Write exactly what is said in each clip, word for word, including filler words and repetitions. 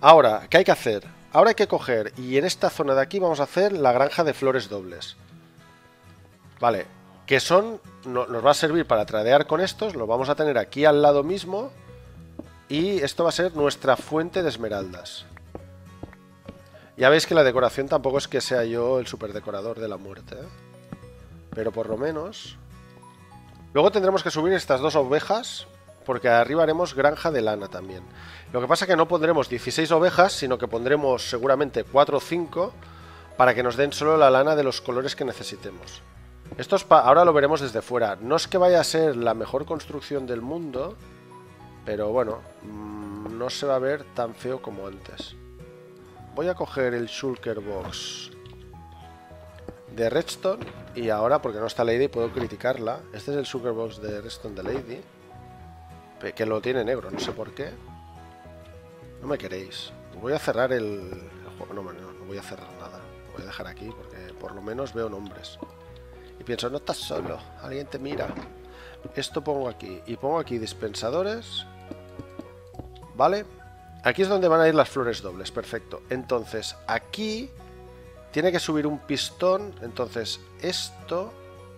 Ahora, ¿qué hay que hacer? Ahora hay que coger, y en esta zona de aquí vamos a hacer la granja de flores dobles. Vale, que son, no, nos va a servir para tradear con estos, los vamos a tener aquí al lado mismo. Y esto va a ser nuestra fuente de esmeraldas. Ya veis que la decoración tampoco es que sea yo el super decorador de la muerte, ¿eh? Pero por lo menos... Luego tendremos que subir estas dos ovejas, porque arriba haremos granja de lana también. Lo que pasa es que no pondremos dieciséis ovejas, sino que pondremos seguramente cuatro o cinco para que nos den solo la lana de los colores que necesitemos. Esto es pa... Ahora lo veremos desde fuera. No es que vaya a ser la mejor construcción del mundo, pero bueno, mmm, no se va a ver tan feo como antes. Voy a coger el Shulker Box de Redstone y ahora, porque no está Lady, puedo criticarla. Este es el Shulker Box de Redstone de Lady, que lo tiene negro, no sé por qué. No me queréis. Voy a cerrar el, el juego. No, no, no voy a cerrar nada. Lo voy a dejar aquí porque por lo menos veo nombres. Y pienso, no estás solo, alguien te mira. Esto pongo aquí. Y pongo aquí dispensadores. ¿Vale? Aquí es donde van a ir las flores dobles. Perfecto. Entonces, aquí tiene que subir un pistón. Entonces, esto...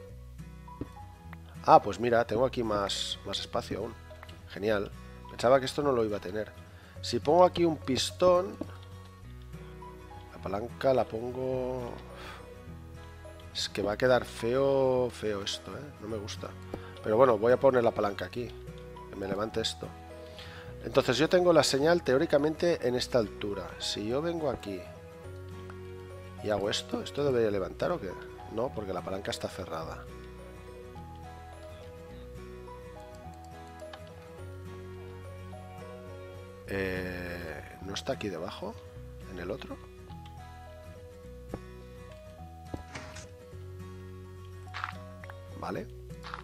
Ah, pues mira, tengo aquí más, más espacio aún. Genial. Pensaba que esto no lo iba a tener. Si pongo aquí un pistón... La palanca la pongo... Es que va a quedar feo, feo esto, ¿eh? No me gusta. Pero bueno, voy a poner la palanca aquí. Que me levante esto. Entonces yo tengo la señal teóricamente en esta altura. Si yo vengo aquí y hago esto, ¿esto debería levantar o qué? No, porque la palanca está cerrada. Eh, ¿No está aquí debajo? ¿En el otro? Vale.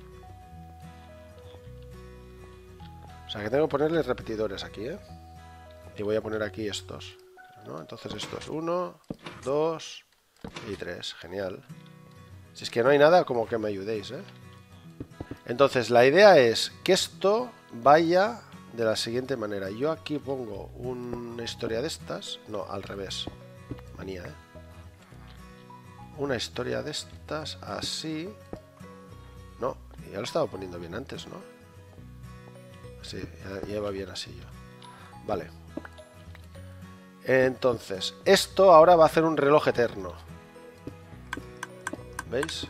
O sea que tengo que ponerle repetidores aquí, ¿eh? Y voy a poner aquí estos, ¿no? Entonces esto es uno, dos y tres. Genial. Si es que no hay nada, como que me ayudéis, ¿eh? Entonces la idea es que esto vaya de la siguiente manera. Yo aquí pongo una historia de estas. No, al revés. Manía, ¿eh? Una historia de estas así. No, ya lo estaba poniendo bien antes, ¿no? Sí, ya, ya va bien así yo. Vale. Entonces, esto ahora va a hacer un reloj eterno. ¿Veis?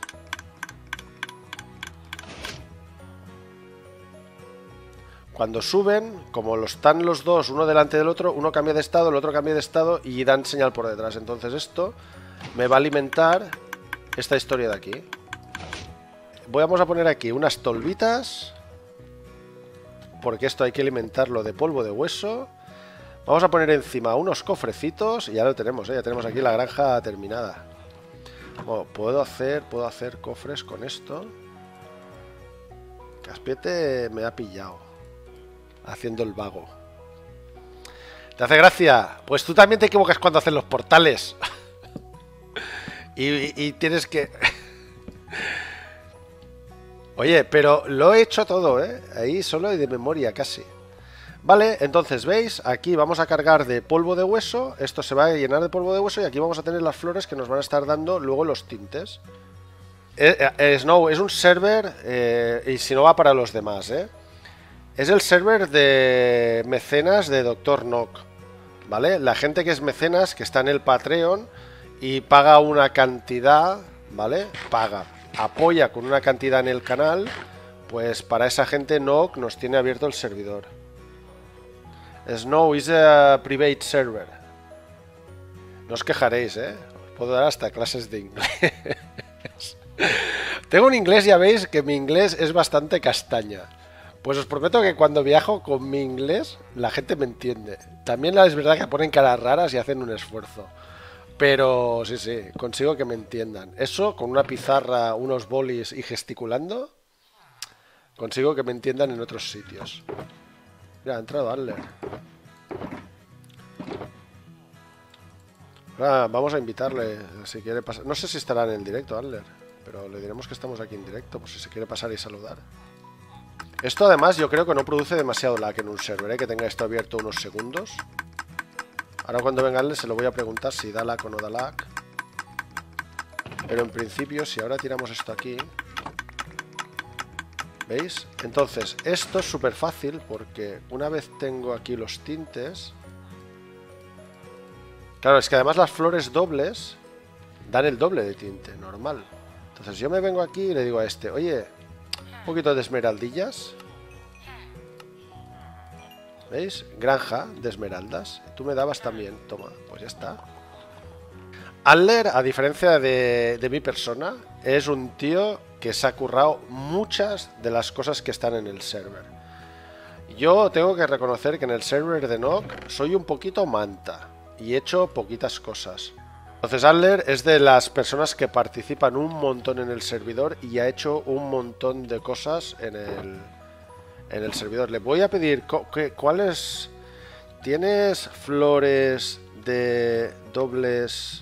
Cuando suben, como lo están los dos uno delante del otro, uno cambia de estado, el otro cambia de estado y dan señal por detrás. Entonces esto me va a alimentar esta historia de aquí. Vamos a poner aquí unas tolvitas, porque esto hay que alimentarlo de polvo de hueso. Vamos a poner encima unos cofrecitos y ya lo tenemos, ¿eh? Ya tenemos aquí la granja terminada. Bueno, puedo hacer, puedo hacer cofres con esto. Caspiete me ha pillado haciendo el vago. ¿Te hace gracia? Pues tú también te equivocas cuando haces los portales. y, y tienes que... Oye, pero lo he hecho todo, ¿eh? Ahí solo y de memoria casi. Vale, entonces, ¿veis? Aquí vamos a cargar de polvo de hueso. Esto se va a llenar de polvo de hueso y aquí vamos a tener las flores que nos van a estar dando luego los tintes. Eh, eh, Snow es un server, eh, y si no va para los demás, ¿eh? Es el server de mecenas de doctor Nock, ¿vale? La gente que es mecenas, que está en el Patreon y paga una cantidad, ¿vale? Paga. Apoya con una cantidad en el canal, pues para esa gente Nock nos tiene abierto el servidor. Snow is a private server. No os quejaréis, ¿eh? Os puedo dar hasta clases de inglés. Tengo un inglés, ya veis, que mi inglés es bastante castaña. Pues os prometo que cuando viajo con mi inglés, la gente me entiende. También es verdad que ponen caras raras y hacen un esfuerzo. Pero sí, sí, consigo que me entiendan. Eso, con una pizarra, unos bolis y gesticulando, consigo que me entiendan en otros sitios. Mira, ha entrado Adler. Ahora vamos a invitarle, si quiere pasar. No sé si estará en el directo, Adler, pero le diremos que estamos aquí en directo, por si se quiere pasar y saludar. Esto además yo creo que no produce demasiado lag en un server, ¿eh? Que tenga esto abierto unos segundos. Ahora cuando venga Adler se lo voy a preguntar si da lag o no da lag. Pero en principio, si ahora tiramos esto aquí... ¿Veis? Entonces, esto es súper fácil porque una vez tengo aquí los tintes... Claro, es que además las flores dobles dan el doble de tinte, normal. Entonces yo me vengo aquí y le digo a este, oye, un poquito de esmeraldillas. ¿Veis? Granja de esmeraldas. Tú me dabas también, toma, pues ya está. Adler, a diferencia de, de mi persona, es un tío que se ha currado muchas de las cosas que están en el server. Yo tengo que reconocer que en el server de Nock soy un poquito manta y he hecho poquitas cosas. Entonces Adler es de las personas que participan un montón en el servidor y ha hecho un montón de cosas en el, en el servidor. Le voy a pedir, ¿cuáles? ¿Tienes flores de dobles?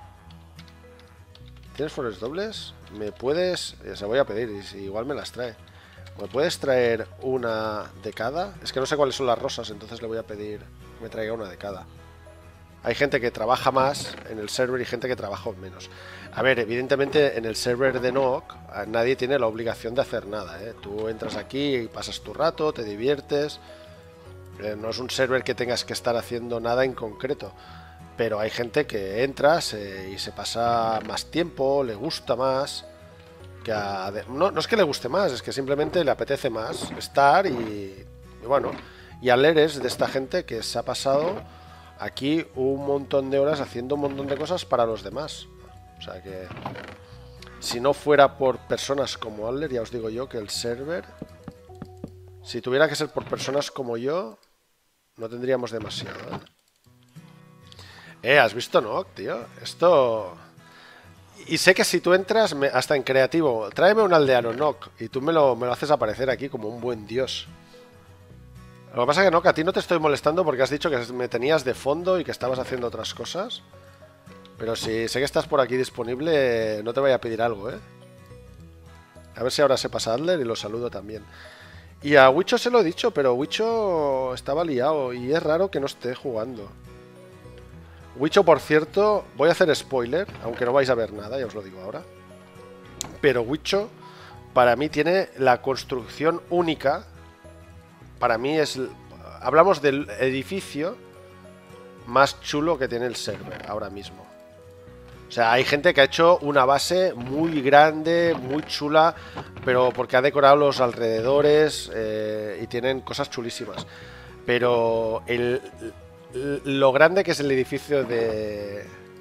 ¿Tienes flores dobles? ¿Me puedes? Se voy a pedir y si igual me las trae. ¿Me puedes traer una de cada? Es que no sé cuáles son las rosas, entonces le voy a pedir que me traiga una de cada. Hay gente que trabaja más en el server y gente que trabaja menos. A ver, evidentemente en el server de Nock nadie tiene la obligación de hacer nada, ¿eh? Tú entras aquí y pasas tu rato, te diviertes. Eh, no es un server que tengas que estar haciendo nada en concreto. Pero hay gente que entra se, y se pasa más tiempo, le gusta más. Que a, no, no es que le guste más, es que simplemente le apetece más estar y, y bueno. Y Adler es de esta gente que se ha pasado aquí un montón de horas haciendo un montón de cosas para los demás. O sea que si no fuera por personas como Adler, ya os digo yo que el server, si tuviera que ser por personas como yo, no tendríamos demasiado, ¿eh? Eh, ¿has visto Nock, tío? Esto... Y sé que si tú entras, me... hasta en creativo, tráeme un aldeano, Nock, y tú me lo, me lo haces aparecer aquí como un buen dios. Lo que pasa es que, Nock, a ti no te estoy molestando porque has dicho que me tenías de fondo y que estabas haciendo otras cosas. Pero si sé que estás por aquí disponible, no te voy a pedir algo, ¿eh? A ver si ahora se pasa Adler y lo saludo también. Y a Wicho se lo he dicho, pero Wicho estaba liado y es raro que no esté jugando. Wicho, por cierto, voy a hacer spoiler, aunque no vais a ver nada, ya os lo digo ahora. Pero Wicho, para mí, tiene la construcción única. Para mí es... Hablamos del edificio más chulo que tiene el server ahora mismo. O sea, hay gente que ha hecho una base muy grande, muy chula, pero porque ha decorado los alrededores eh, y tienen cosas chulísimas. Pero el... Lo grande que es el edificio de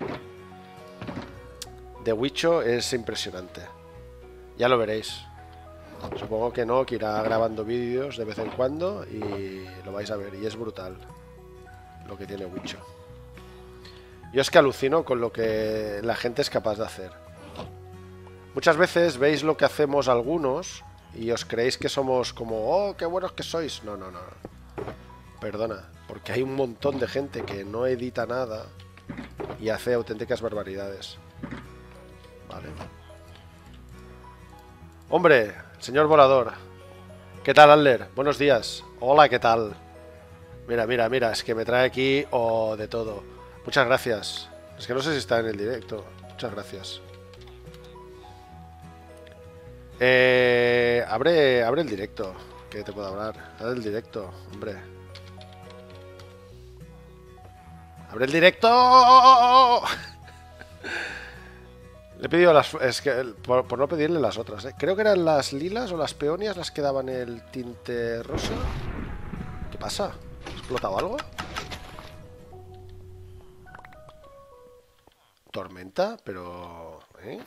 de Wicho es impresionante. Ya lo veréis. Supongo que no, que irá grabando vídeos de vez en cuando y lo vais a ver. Y es brutal lo que tiene Wicho. Yo es que alucino con lo que la gente es capaz de hacer. Muchas veces veis lo que hacemos algunos y os creéis que somos como, oh, qué buenos que sois. No, no, no. Perdona. Porque hay un montón de gente que no edita nada y hace auténticas barbaridades. Vale. Hombre, señor volador. ¿Qué tal, Adler? Buenos días. Hola, ¿qué tal? Mira, mira, mira, es que me trae aquí oh, de todo. Muchas gracias. Es que no sé si está en el directo. Muchas gracias. Eh, abre, abre el directo. Que te puedo hablar. Abre el directo, hombre. ¡Abre el directo! Le he pedido las... Es que por, por no pedirle las otras, ¿eh? Creo que eran las lilas o las peonias las que daban el tinte rosa. ¿Qué pasa? ¿Ha explotado algo? ¿Tormenta? Pero... ¿eh?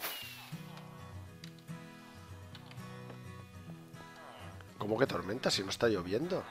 ¿Cómo que tormenta? Si no está lloviendo.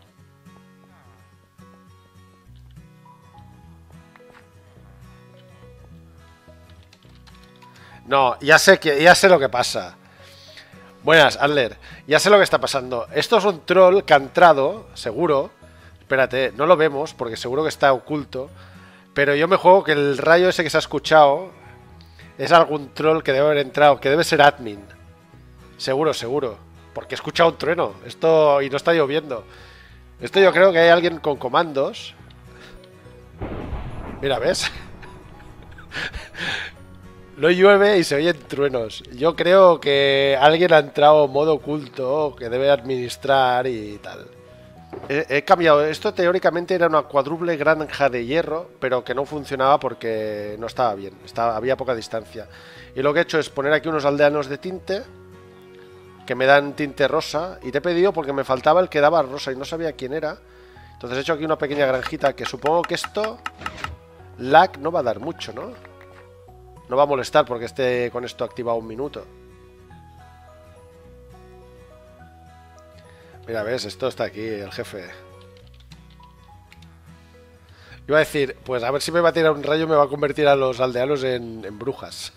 No, ya sé que ya sé lo que pasa. Buenas, Adler. Ya sé lo que está pasando. Esto es un troll que ha entrado, seguro. Espérate, no lo vemos porque seguro que está oculto. Pero yo me juego que el rayo ese que se ha escuchado es algún troll que debe haber entrado, que debe ser admin. Seguro, seguro. Porque he escuchado un trueno. Esto y no está lloviendo. Esto yo creo que hay alguien con comandos. Mira, ¿ves? No llueve y se oyen truenos. Yo creo que alguien ha entrado en modo oculto que debe administrar y tal. He, he cambiado. Esto teóricamente era una cuádruple granja de hierro, pero que no funcionaba porque no estaba bien. Estaba, había poca distancia. Y lo que he hecho es poner aquí unos aldeanos de tinte que me dan tinte rosa. Y te he pedido porque me faltaba el que daba rosa y no sabía quién era. Entonces he hecho aquí una pequeña granjita que supongo que esto... lag no va a dar mucho, ¿no? No va a molestar porque esté con esto activado un minuto. Mira, ves, esto está aquí, el jefe. Iba a decir, pues a ver si me va a tirar un rayo y me va a convertir a los aldeanos en, en brujas.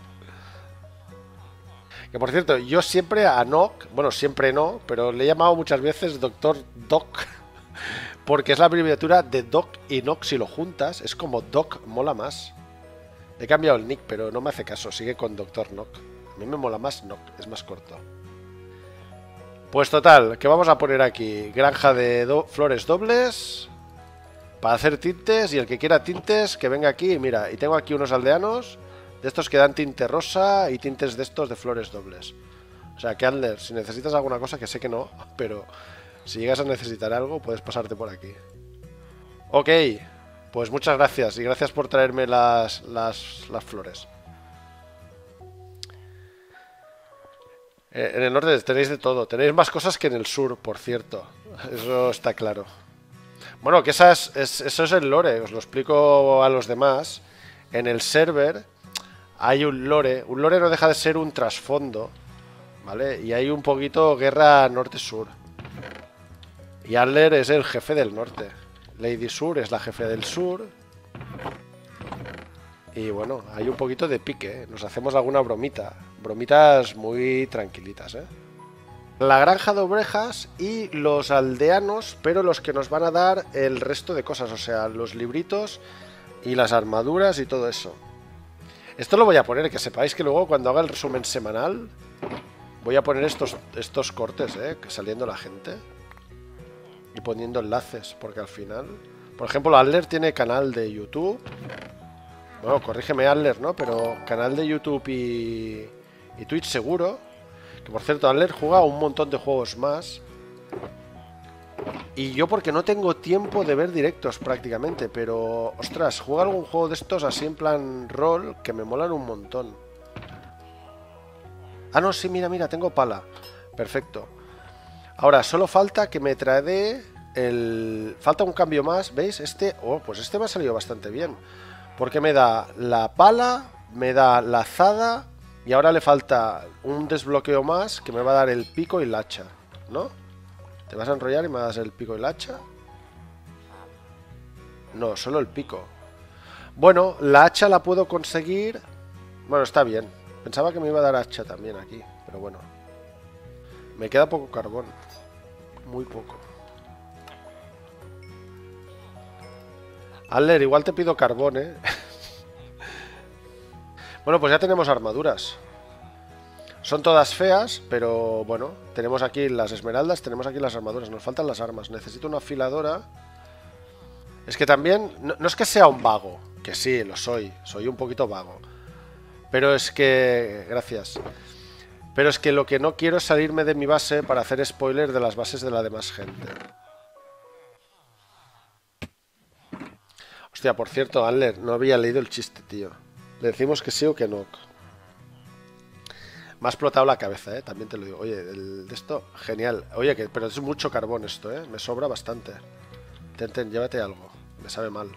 Que por cierto, yo siempre a Nock, bueno, siempre no, pero le he llamado muchas veces Doctor Doc, porque es la abreviatura de Doc y Nock. Si lo juntas, es como Doc mola más. He cambiado el nick, pero no me hace caso, sigue con Doctor Nock. A mí me mola más Nock, es más corto. Pues total, que vamos a poner aquí granja de do flores dobles para hacer tintes, y el que quiera tintes que venga aquí. Y mira, y tengo aquí unos aldeanos de estos que dan tinte rosa y tintes de estos de flores dobles. O sea que, Adler, si necesitas alguna cosa, que sé que no, pero si llegas a necesitar algo, puedes pasarte por aquí. Ok, pues muchas gracias, y gracias por traerme las, las, las flores. En el norte tenéis de todo. Tenéis más cosas que en el sur, por cierto. Eso está claro. Bueno, que esa es, es, eso es el lore. Os lo explico a los demás. En el server hay un lore. Un lore no deja de ser un trasfondo, ¿vale? Y hay un poquito guerra norte-sur. Y Adler es el jefe del norte. Lady Sur es la jefe del sur. Y bueno, hay un poquito de pique, ¿eh? Nos hacemos alguna bromita. Bromitas muy tranquilitas, ¿eh? La granja de ovejas y los aldeanos, pero los que nos van a dar el resto de cosas. O sea, los libritos y las armaduras y todo eso. Esto lo voy a poner, que sepáis que luego cuando haga el resumen semanal voy a poner estos, estos cortes, ¿eh? Saliendo la gente y poniendo enlaces, porque al final... Por ejemplo, Adler tiene canal de YouTube. Bueno, corrígeme, Adler, ¿no? Pero canal de YouTube y, y Twitch seguro. Que por cierto, Adler juega un montón de juegos más. Y yo porque no tengo tiempo de ver directos prácticamente. Pero, ostras, juega algún juego de estos así en plan rol que me molan un montón. Ah, no, sí, mira, mira, tengo pala. Perfecto. Ahora, solo falta que me trae el... Falta un cambio más, ¿veis? Este... Oh, pues este me ha salido bastante bien. Porque me da la pala, me da la azada y ahora le falta un desbloqueo más que me va a dar el pico y el hacha, ¿no? ¿Te vas a enrollar y me das el pico y el hacha? No, solo el pico. Bueno, la hacha la puedo conseguir... Bueno, está bien. Pensaba que me iba a dar hacha también aquí, pero bueno. Me queda poco carbón. Muy poco. Adler, igual te pido carbón, ¿eh? Bueno, pues ya tenemos armaduras. Son todas feas, pero bueno, tenemos aquí las esmeraldas, tenemos aquí las armaduras. Nos faltan las armas. Necesito una afiladora. Es que también, no, no es que sea un vago, que sí, lo soy. Soy un poquito vago. Pero es que... Gracias. Pero es que lo que no quiero es salirme de mi base para hacer spoiler de las bases de la demás gente. Hostia, por cierto, Adler, no había leído el chiste, tío. Le decimos que sí o que no. Me ha explotado la cabeza, ¿eh? También te lo digo. Oye, el de esto, genial. Oye, que, pero es mucho carbón esto, ¿eh? Me sobra bastante. Ten, ten, llévate algo. Me sabe mal.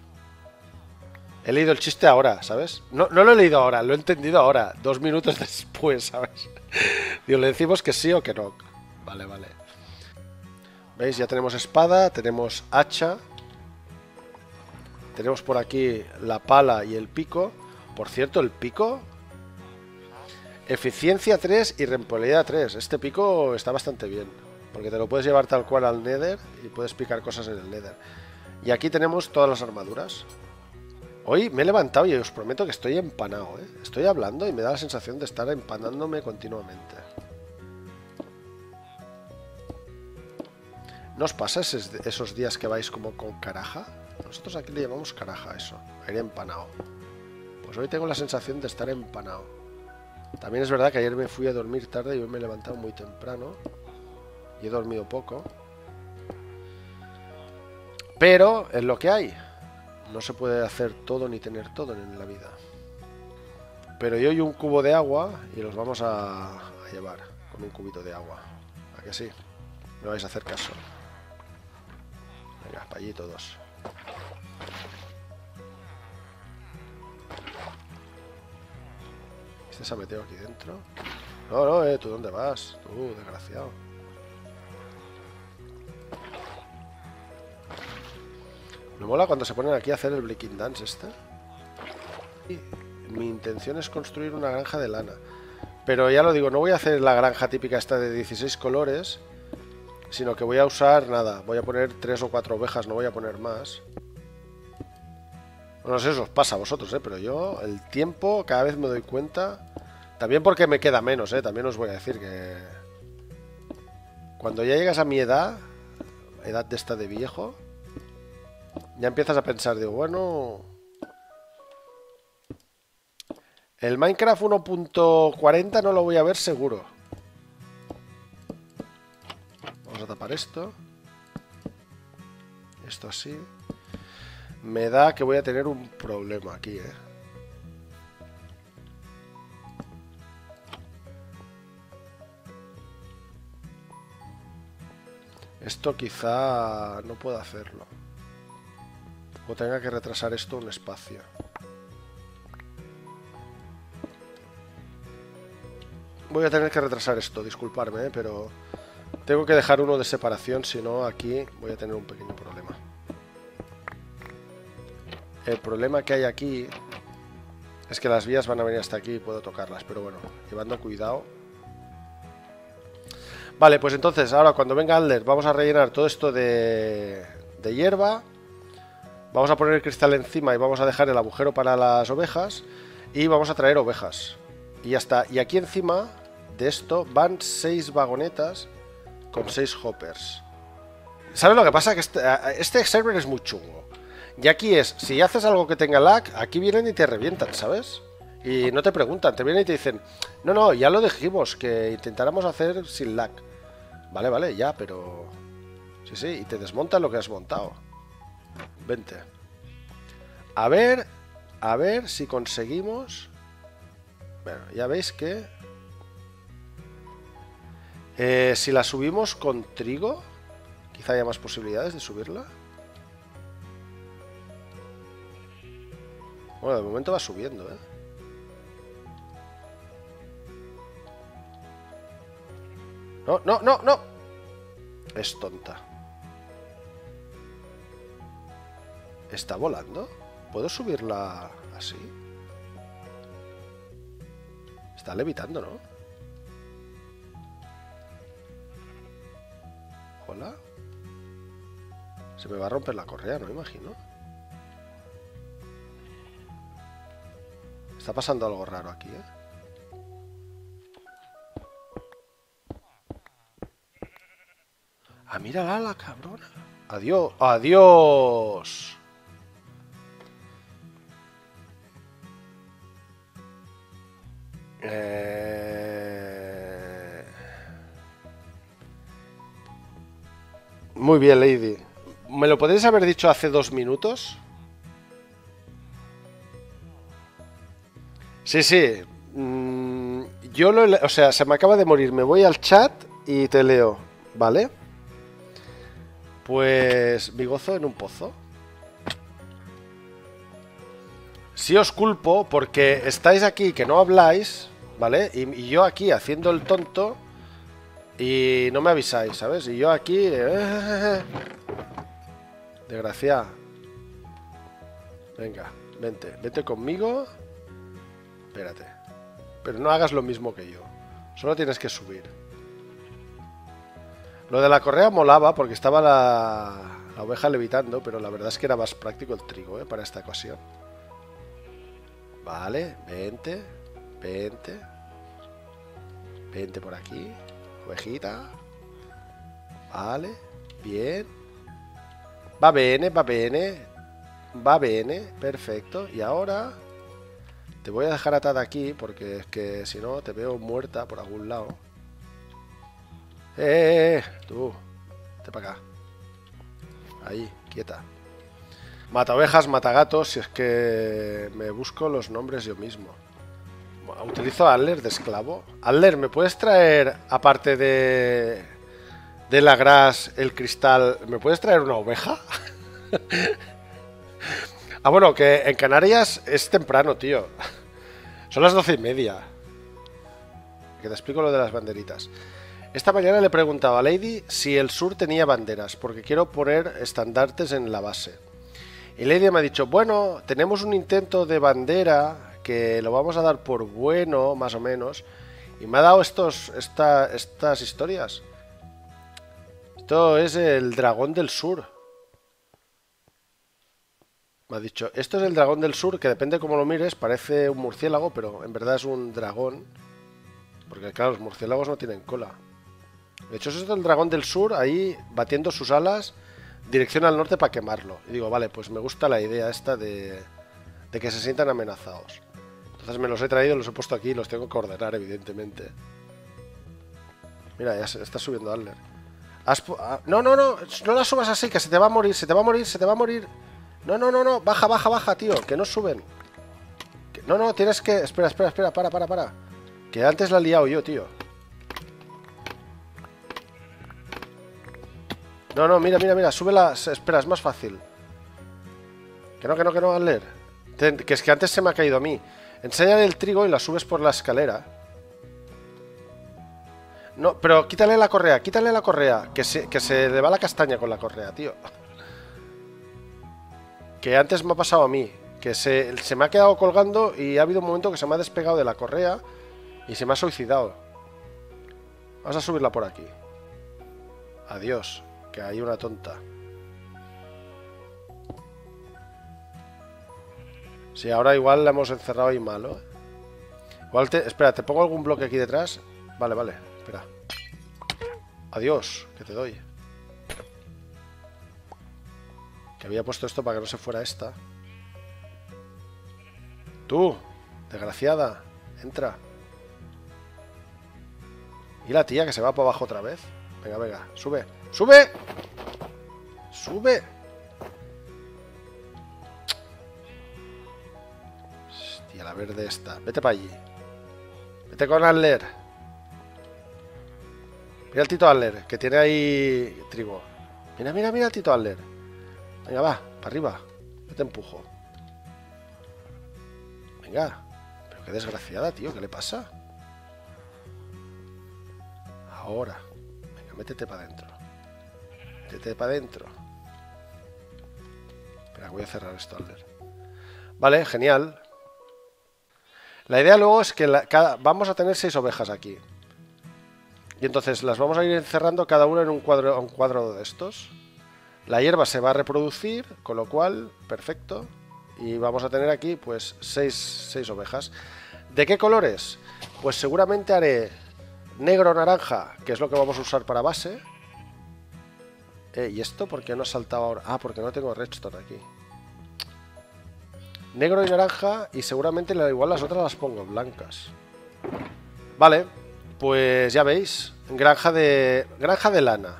He leído el chiste ahora, ¿sabes? No, no lo he leído ahora, lo he entendido ahora. Dos minutos después, ¿sabes? Digo, le decimos que sí o que no. Vale, vale. ¿Veis? Ya tenemos espada, tenemos hacha. Tenemos por aquí la pala y el pico. Por cierto, el pico... Eficiencia tres y rentabilidad tres. Este pico está bastante bien. Porque te lo puedes llevar tal cual al Nether y puedes picar cosas en el Nether. Y aquí tenemos todas las armaduras. Hoy me he levantado y os prometo que estoy empanado, ¿eh? Estoy hablando y me da la sensación de estar empanándome continuamente. ¿No os pasa esos, esos días que vais como con caraja? Nosotros aquí le llamamos caraja a eso. Aire empanado. Pues hoy tengo la sensación de estar empanado. También es verdad que ayer me fui a dormir tarde y hoy me he levantado muy temprano. Y he dormido poco. Pero es lo que hay. No se puede hacer todo ni tener todo en la vida. Pero yo y un cubo de agua y los vamos a, a llevar con un cubito de agua. ¿A que sí? Me vais a hacer caso. Venga, para allí todos. ¿Este se ha metido aquí dentro? No, no, eh, ¿tú dónde vas? Tú, desgraciado. Me mola cuando se ponen aquí a hacer el Breaking Dance este. Y mi intención es construir una granja de lana. Pero ya lo digo, no voy a hacer la granja típica esta de dieciséis colores, sino que voy a usar, nada, voy a poner tres o cuatro ovejas, no voy a poner más. No sé si os pasa a vosotros, ¿eh? Pero yo el tiempo cada vez me doy cuenta. También porque me queda menos, ¿eh? También os voy a decir que cuando ya llegas a mi edad, edad de esta de viejo, ya empiezas a pensar, digo, bueno, el Minecraft uno punto cuarenta no lo voy a ver seguro. Vamos a tapar esto. Esto así. Me da que voy a tener un problema aquí, ¿eh? Esto quizá no pueda hacerlo. O tenga que retrasar esto un espacio. Voy a tener que retrasar esto, disculparme, ¿eh? Pero tengo que dejar uno de separación, si no aquí voy a tener un pequeño problema. El problema que hay aquí es que las vías van a venir hasta aquí y puedo tocarlas, pero bueno, llevando cuidado. Vale, pues entonces, ahora cuando venga Alder vamos a rellenar todo esto de, de hierba. Vamos a poner el cristal encima y vamos a dejar el agujero para las ovejas. Y vamos a traer ovejas. Y ya está. Y aquí encima de esto van seis vagonetas con seis hoppers. ¿Sabes lo que pasa? Que este, este server es muy chungo. Y aquí es, si haces algo que tenga lag, aquí vienen y te revientan, ¿sabes? Y no te preguntan, te vienen y te dicen, no, no, ya lo dijimos, que intentáramos hacer sin lag. Vale, vale, ya, pero... Sí, sí, y te desmontan lo que has montado. Vente. A ver, a ver si conseguimos... Bueno, ya veis que... Eh, si la subimos con trigo, quizá haya más posibilidades de subirla. Bueno, de momento va subiendo, ¿eh? No, no, no, no. Es tonta. ¿Está volando? ¿Puedo subirla así? Está levitando, ¿no? Hola. Se me va a romper la correa, ¿no? Imagino. Está pasando algo raro aquí, ¿eh? Ah, mírala, la cabrona. Adiós. Adiós. Eh... Muy bien, Lady. ¿Me lo podéis haber dicho hace dos minutos? Sí, sí. Mm, yo lo... O sea, se me acaba de morir. Me voy al chat y te leo. ¿Vale? Pues... mi gozo en un pozo. Sí os culpo porque estáis aquí que no habláis, ¿vale? Y, y yo aquí haciendo el tonto y no me avisáis, ¿sabes? Y yo aquí... Eh, desgracia. Venga, vente, vete conmigo. Espérate. Pero no hagas lo mismo que yo. Solo tienes que subir. Lo de la correa molaba porque estaba la, la oveja levitando, pero la verdad es que era más práctico el trigo, ¿eh? Para esta ocasión. Vale, vente, vente. Vente por aquí. Ovejita. Vale, bien. Va bene, va bene. Va bien, perfecto. Y ahora te voy a dejar atada aquí porque es que si no te veo muerta por algún lado. ¡Eh! Tú, vete para acá. Ahí, quieta. Mata ovejas, mata gatos. Si es que me busco los nombres yo mismo. Utilizo a Adler de esclavo. Adler, ¿me puedes traer, aparte de de la gras, el cristal, ¿me puedes traer una oveja? Ah, bueno, que en Canarias es temprano, tío. Son las doce y media. Que te explico lo de las banderitas. Esta mañana le preguntaba a Lady si el sur tenía banderas, porque quiero poner estandartes en la base. Y Lady me ha dicho, bueno, tenemos un intento de bandera que lo vamos a dar por bueno, más o menos. Y me ha dado estos, esta, estas historias. Esto es el dragón del sur. Me ha dicho, esto es el dragón del sur, que depende cómo lo mires, parece un murciélago, pero en verdad es un dragón. Porque claro, los murciélagos no tienen cola. De hecho, esto es el dragón del sur, ahí batiendo sus alas, dirección al norte para quemarlo. Y digo, vale, pues me gusta la idea esta de, de que se sientan amenazados. Entonces me los he traído, los he puesto aquí y los tengo que ordenar, evidentemente. Mira, ya se está subiendo Adler. Has, ah, no, no, no, no la subas así, que se te va a morir, se te va a morir, se te va a morir. No, no, no, no, baja, baja, baja, tío, que no suben. Que, no, no, tienes que... Espera, espera, espera, para, para, para. Que antes la he liado yo, tío. No, no, mira, mira, mira, súbela. Espera, es más fácil. Que no, que no, que no, Adler. Que es que antes se me ha caído a mí. Enséñale el trigo y la subes por la escalera. No, pero quítale la correa, quítale la correa. Que se, que se le va la castaña con la correa, tío. Que antes me ha pasado a mí. Que se, se me ha quedado colgando y ha habido un momento que se me ha despegado de la correa y se me ha suicidado. Vamos a subirla por aquí. Adiós, que hay una tonta. Sí, ahora igual la hemos encerrado ahí malo. Igual te... Espera, ¿te pongo algún bloque aquí detrás? Vale, vale, espera. Adiós, que te doy. Que había puesto esto para que no se fuera esta. Tú, desgraciada, entra. Y la tía que se va para abajo otra vez. Venga, venga, sube, sube. Sube. Hostia, la verde esta. Vete para allí. Vete con Adler. Mira el Tito Adler, que tiene ahí trigo. Mira, mira, mira el Tito Adler. Venga, va, para arriba. Yo te empujo. Venga. Pero qué desgraciada, tío. ¿Qué le pasa? Ahora. Venga, métete para adentro. Métete para adentro. Espera, voy a cerrar esto, Adler. Vale, genial. La idea luego es que la, cada, vamos a tener seis ovejas aquí. Y entonces las vamos a ir encerrando cada una en un cuadro, un cuadro de estos. La hierba se va a reproducir, con lo cual, perfecto. Y vamos a tener aquí, pues, seis, seis ovejas. ¿De qué colores? Pues seguramente haré negro naranja, que es lo que vamos a usar para base. Eh, ¿Y esto por qué no ha saltado ahora? Ah, porque no tengo redstone aquí. Negro y naranja, y seguramente igual las otras las pongo blancas. Vale, pues ya veis. Granja de, granja de lana.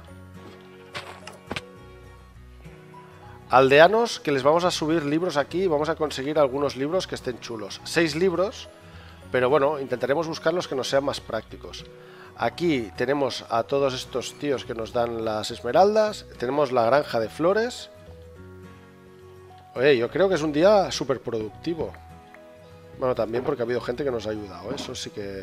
Aldeanos, que les vamos a subir libros aquí y vamos a conseguir algunos libros que estén chulos. Seis libros, pero bueno, intentaremos buscar los que nos sean más prácticos. Aquí tenemos a todos estos tíos que nos dan las esmeraldas. Tenemos la granja de flores. Oye, yo creo que es un día súper productivo. Bueno, también porque ha habido gente que nos ha ayudado. Eso sí que...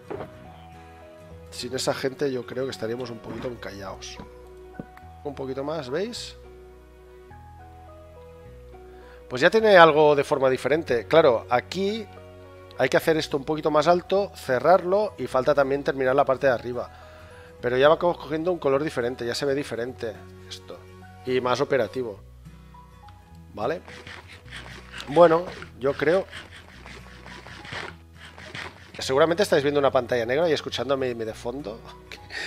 Sin esa gente yo creo que estaríamos un poquito encallados. Un poquito más, ¿veis? Pues ya tiene algo de forma diferente. Claro, aquí hay que hacer esto un poquito más alto, cerrarlo y falta también terminar la parte de arriba. Pero ya va cogiendo un color diferente, ya se ve diferente esto. Y más operativo. ¿Vale? Bueno, yo creo que seguramente estáis viendo una pantalla negra y escuchándome de fondo.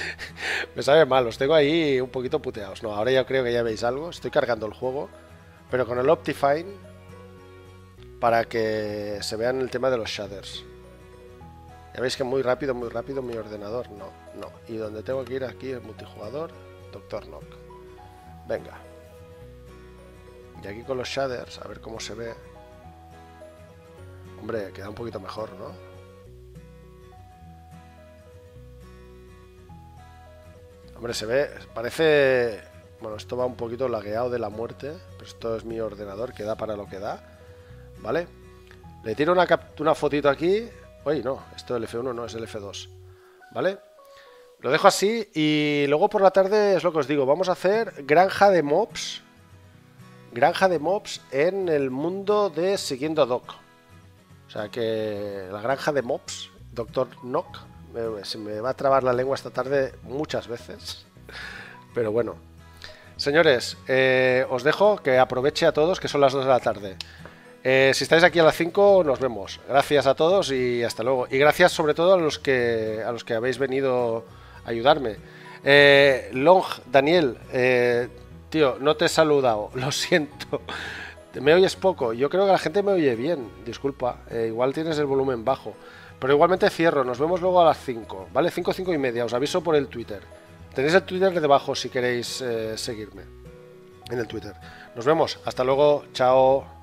Me sabe mal, os tengo ahí un poquito puteados. No, ahora ya creo que ya veis algo. Estoy cargando el juego. pero con el Optifine para que se vean el tema de los shaders. Ya veis que muy rápido, muy rápido mi ordenador. No, no. Y donde tengo que ir aquí es multijugador, Doctor Knock. Venga. Y aquí con los shaders, a ver cómo se ve. Hombre, queda un poquito mejor, ¿no? Hombre, se ve, parece... Bueno, esto va un poquito lagueado de la muerte, pero esto es mi ordenador, que da para lo que da. ¿Vale? Le tiro una, una fotito aquí. Uy, no, esto es el F uno, no, es el F dos. ¿Vale? Lo dejo así y luego por la tarde es lo que os digo. Vamos a hacer granja de mobs. Granja de mobs en el mundo de Siguiendo a Doc. O sea que la granja de mobs, Doctor Knock, me, se me va a trabar la lengua esta tarde muchas veces. Pero bueno. Señores, eh, os dejo que aproveche a todos, que son las dos de la tarde. Eh, si estáis aquí a las cinco, nos vemos. Gracias a todos y hasta luego. Y gracias sobre todo a los que, a los que habéis venido a ayudarme. Eh, Long, Daniel, eh, tío, no te he saludado, lo siento. Me oyes poco. Yo creo que la gente me oye bien, disculpa. Eh, igual tienes el volumen bajo. Pero igualmente cierro, nos vemos luego a las cinco. ¿Vale? cinco, cinco y media, os aviso por el Twitter. Tenéis el Twitter debajo si queréis eh, seguirme en el Twitter. Nos vemos, hasta luego, chao.